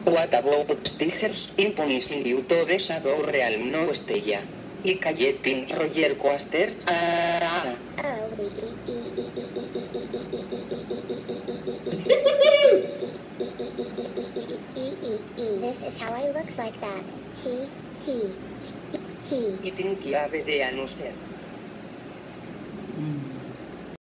What about Tigers in punishing you to the shadow realm no Estella? Y calle Pin Roger Coaster. This is how I looks like that. He. Y tin que ave de a no ser.